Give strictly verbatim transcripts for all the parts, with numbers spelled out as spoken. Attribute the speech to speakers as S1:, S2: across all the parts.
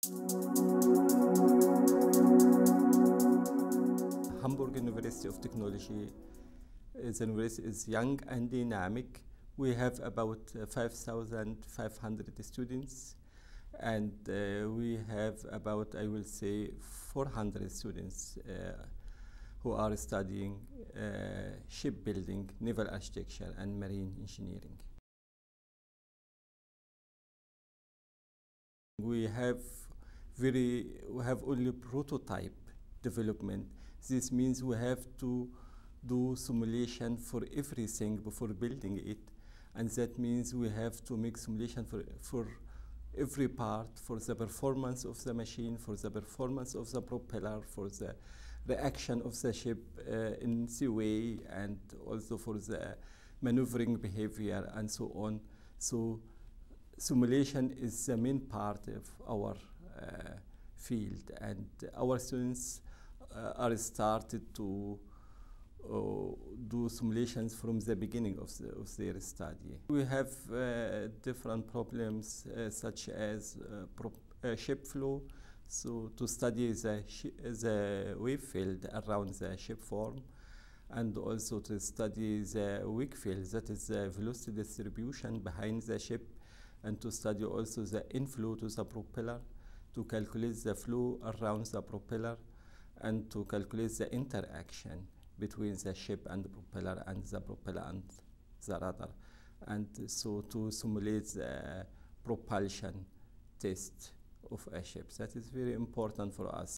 S1: Hamburg University of Technology is a university is young and dynamic. We have about uh, five thousand five hundred students, and uh, we have about, I will say, four hundred students uh, who are studying uh, shipbuilding, naval architecture, and marine engineering. We have very, we have only prototype development. This means we have to do simulation for everything before building it, and that means we have to make simulation for, for every part, for the performance of the machine, for the performance of the propeller, for the reaction of the ship uh, in seaway, and also for the maneuvering behavior and so on. So simulation is the main part of our uh, field, and our students uh, are started to uh, do simulations from the beginning of, the, of their study. We have uh, different problems uh, such as uh, prop, uh, ship flow, so to study the, the wave field around the ship form, and also to study the wake field, that is the velocity distribution behind the ship, and to study also the inflow to the propeller, to calculate the flow around the propeller, and to calculate the interaction between the ship and the propeller, and the propeller and the rudder, and so to simulate the propulsion test of a ship. That is very important for us.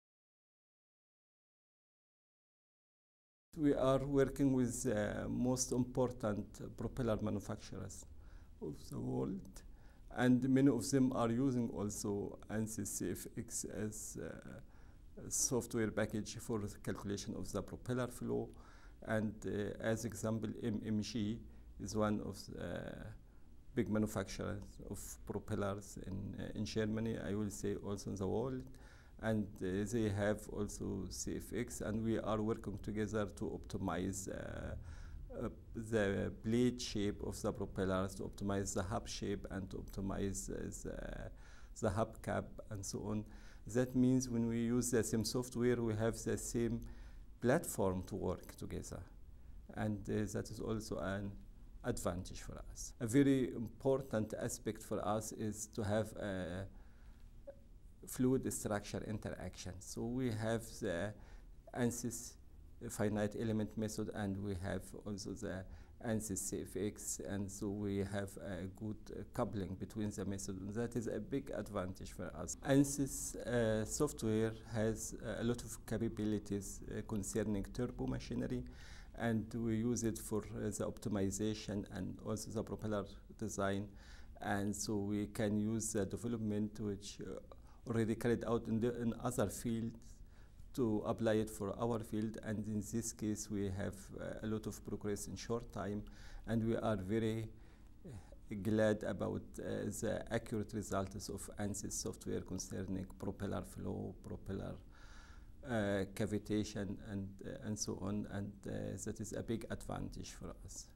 S1: We are working with the most important propeller manufacturers of the world, and many of them are using also ANSYS C F X as a software package for the calculation of the propeller flow. And uh, as example, M M G is one of the big manufacturers of propellers in, uh, in Germany, I will say also in the world. And uh, they have also C F X, and we are working together to optimize uh, uh, the blade shape of the propellers, to optimize the hub shape, and to optimize uh, the, the hub cap, and so on. That means when we use the same software, we have the same platform to work together. And uh, that is also an advantage for us. A very important aspect for us is to have a fluid structure interaction. So we have the ANSYS finite element method, and we have also the ANSYS C F X, and so we have a good uh, coupling between the methods. That is a big advantage for us. ANSYS uh, software has uh, a lot of capabilities uh, concerning turbo machinery, and we use it for uh, the optimization and also the propeller design. And so we can use the development which uh, already carried out in, the, in other fields to apply it for our field, and in this case we have uh, a lot of progress in short time, and we are very uh, glad about uh, the accurate results of ANSYS software concerning propeller flow, propeller uh, cavitation, and, uh, and so on, and uh, that is a big advantage for us.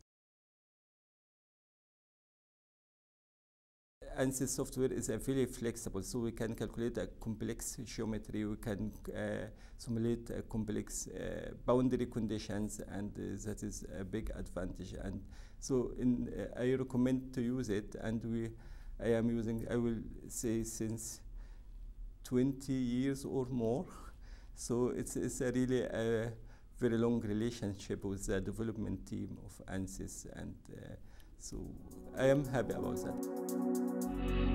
S1: ANSYS software is a very flexible, so we can calculate a complex geometry, we can uh, simulate a complex uh, boundary conditions, and uh, that is a big advantage. And so in, uh, I recommend to use it, and we, I am using, I will say, since twenty years or more. So it's, it's a really a very long relationship with the development team of ANSYS, and uh, so I am happy about that.